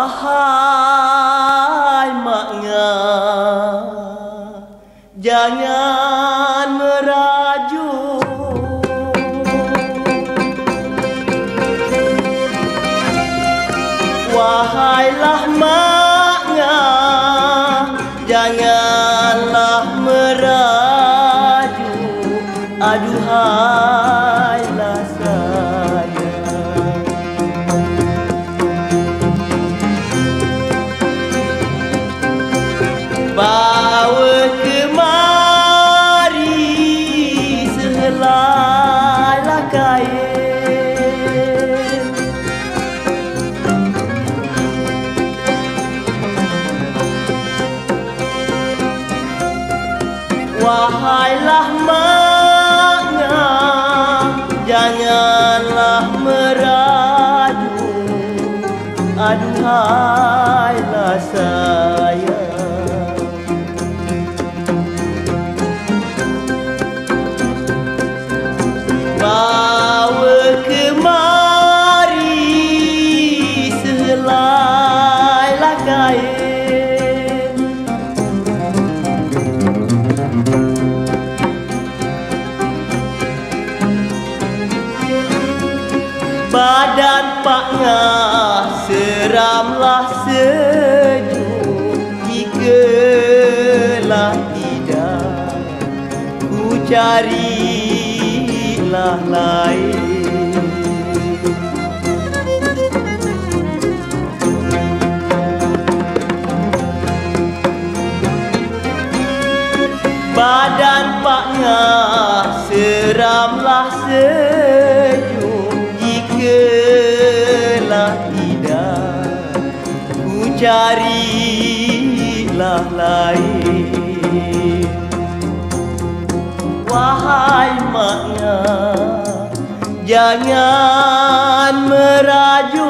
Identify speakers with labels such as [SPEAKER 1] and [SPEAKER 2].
[SPEAKER 1] Wahai maknya, jangan merajuk. Wahailah maknya, janganlah merajuk. Aduhailah saya. Bawa kemari sehelailah kain. Wahailah maknya, janganlah merajuk. Aduhailah saya. Bawa kemari sehelailah kain. Badan paknya seramlah sejuk. Jikalah tidak, ku carilah lain. Badan paknya seramlah sejuk. Jikalah tidak, ku carilah lain. Wahai maknya, jangan merajuk.